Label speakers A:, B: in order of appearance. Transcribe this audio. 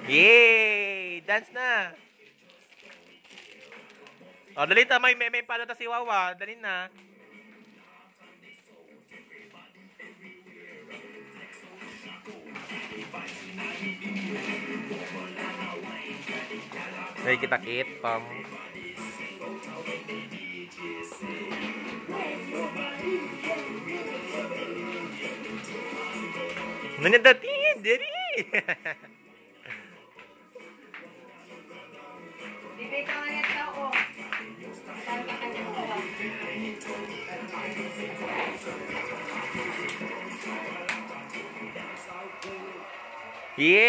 A: Yay! Dance na! O, dali ta. May pala ta si Wawa. Dali na. Ay, kita-kit, pam. Nangyadatin, dali!
B: Bibig ka nga tao.
A: Yeah!